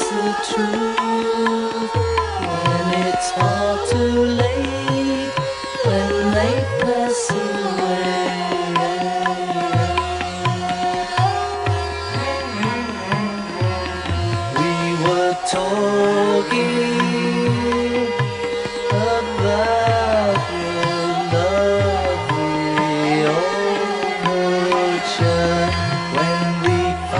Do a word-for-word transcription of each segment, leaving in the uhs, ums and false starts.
the truth when it's all too late, when they pass away. We were talking about the lovely old ocean when we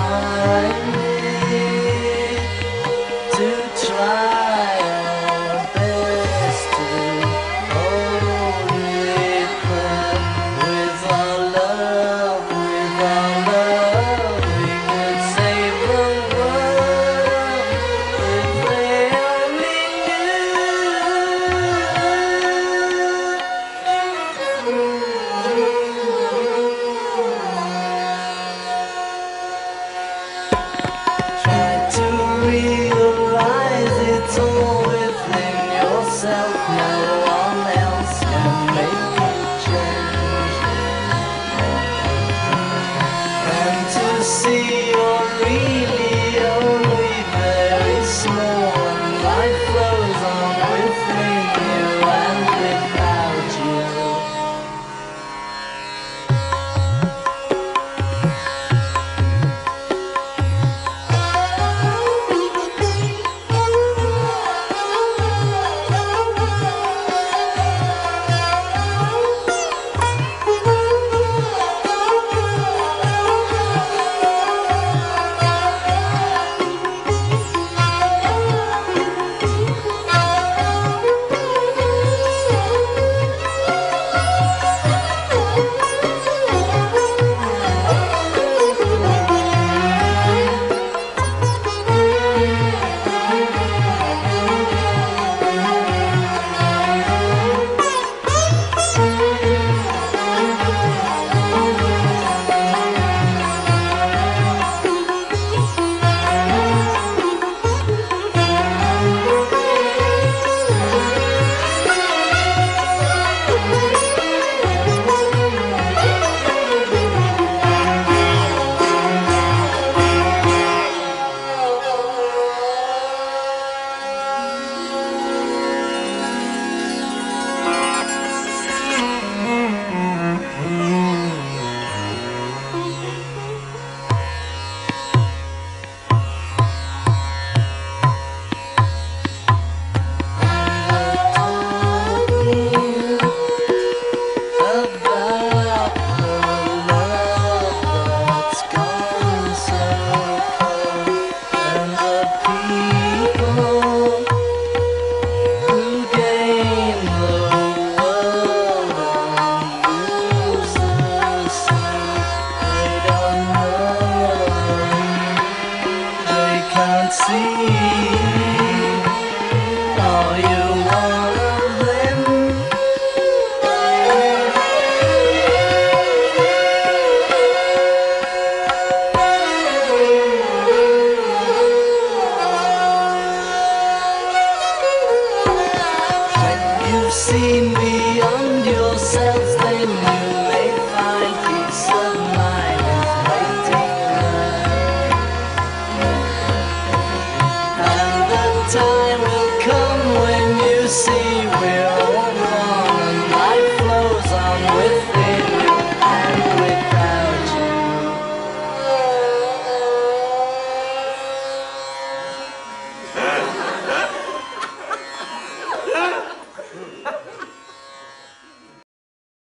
finally to try our best to hold it back. With our love, with our love, we could save the world if they only try to realize it's all within yourself. No one else can make it change. And to see you're really only very small, and life flows on within you and without you. About the love that's gone so cold, and the people who gain the world and lose the sea. They don't know, they can't see.